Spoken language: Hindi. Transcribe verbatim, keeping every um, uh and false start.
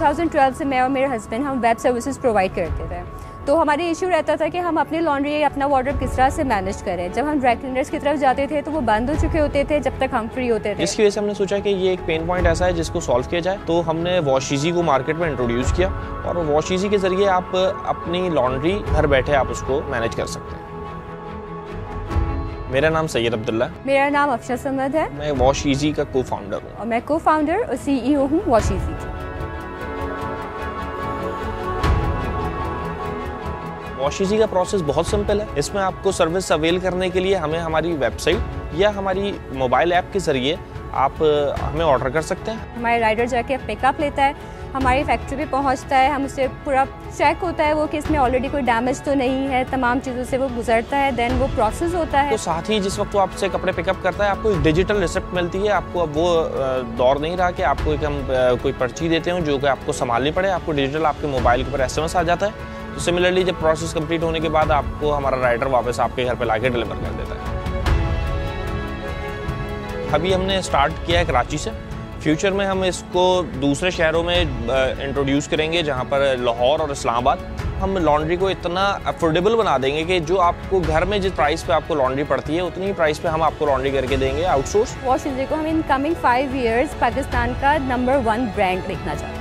हज़ार बारह से मैं और मेरे हस्बैंड हम वेब सर्विसेज प्रोवाइड करते थे। तो हमारे इशू रहता था कि हम अपनी लॉन्ड्री अपना वार्डरोब किस तरह से मैनेज करें। जब हम ड्राई क्लीनर्स की तरफ जाते थे तो वो बंद हो चुके होते थे जब तक हम फ्री होते थे। इसकी वजह से हमने सोचा कि ये एक पेन पॉइंट ऐसा है जिसको सॉल्व किया जाए, तो हमने वॉश इजी को मार्केट में इंट्रोड्यूस किया और वॉश इजी के जरिए आप अपनी लॉन्ड्री घर बैठे आप उसको मैनेज कर सकते हैं। मेरा नाम सैयद अब्दुल्ला, मेरा नाम अफशा समद है, मैं वॉश इजी का को फाउंडर हूँ और मैं को फाउंडर और सीईओ हूँ वॉश इजी की। वॉश इजी का प्रोसेस बहुत सिंपल है। इसमें आपको सर्विस अवेल करने के लिए हमें हमारी वेबसाइट या हमारी मोबाइल ऐप के जरिए आप हमें ऑर्डर कर सकते हैं। हमारे राइडर जाके पिकअप लेता है, हमारी फैक्ट्री पे पहुंचता है, हम उससे पूरा चेक होता है वो कि इसमें ऑलरेडी कोई डैमेज तो नहीं है, तमाम चीज़ों से वो गुजरता है, देन वो प्रोसेस होता है। तो साथ ही जिस वक्त वो आपसे कपड़े पिकअप करता है आपको एक डिजिटल रिसिप्ट मिलती है। आपको अब वो दौर नहीं रहा कि आपको एक हम कोई पर्ची देते हो जो कि आपको संभालनी पड़े, आपको डिजिटल आपके मोबाइल के ऊपर एस एम एस आ जाता है। तो सिमिलरली जब प्रोसेस कंप्लीट होने के बाद आपको हमारा राइडर वापस आपके घर पे लाके डिलीवर कर देता है। अभी हमने स्टार्ट किया है कराची से, फ्यूचर में हम इसको दूसरे शहरों में इंट्रोड्यूस करेंगे जहां पर लाहौर और इस्लामाबाद। हम लॉन्ड्री को इतना अफोर्डेबल बना देंगे कि जो आपको घर में जिस प्राइस पे आपको लॉन्ड्री पड़ती है उतनी ही प्राइस पे हम आपको लॉन्ड्री करके देंगे आउटसोर्स। वॉश इजी को हम in coming five years Pakistan का नंबर वन ब्रांड देखना चाहते हैं।